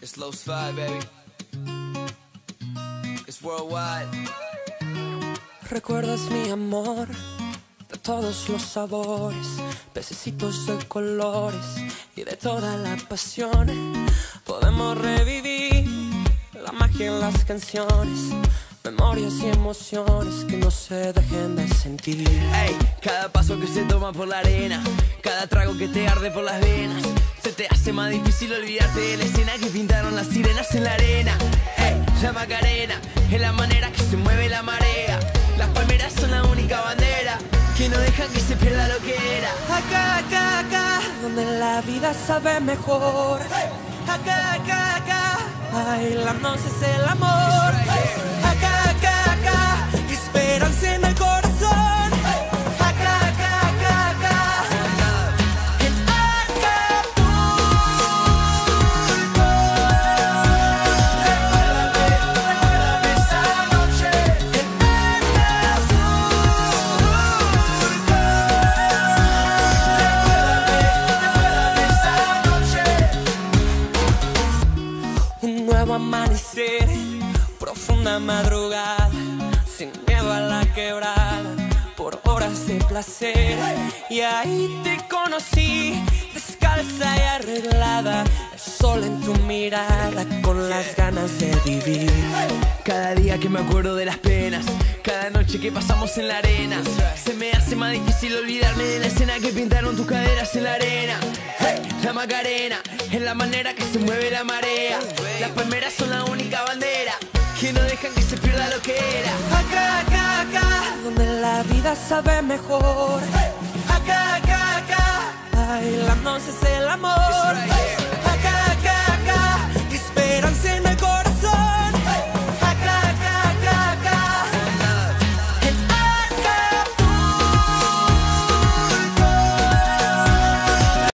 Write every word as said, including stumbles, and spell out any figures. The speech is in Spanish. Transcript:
It's Los Five, baby. It's worldwide. ¿Recuerdas mi amor? De todos los sabores, pececitos de colores y de toda la pasión. Podemos revivir la magia en las canciones, memorias y emociones que no se dejen de sentir. Ey, cada paso que se toma por la arena, cada trago que te arde por las venas, se te hace más difícil olvidarte de la escena que pintaron las sirenas en la arena. Ey, la Macarena es la manera que se mueve la marea. Las palmeras son la única bandera que no dejan que se pierda lo que era. Acá, acá, acá, donde la vida sabe mejor. Acá, acá, acá, bailando es el amor. Acá, acá, acá, esperanza en el corazón. Acá, acá, acá, acá, en Acapulco. Recuérdame esa noche en un nuevo amanecer, profunda madrugada, sin miedo a la quebrada, por horas de placer. Y ahí te conocí, descalza y arreglada, el sol en tu mirada, con las ganas de vivir. Cada día que me acuerdo de las penas, cada noche que pasamos en la arena, se me hace más difícil olvidarme de la escena que pintaron tus caderas en la arena. Hey, la Macarena es la manera que se mueve la marea. Las palmeras son la única bandera que no dejan que se pierda lo que era. Acá, acá, acá, donde la vida sabe mejor. Acá, acá, acá, bailando es el amor.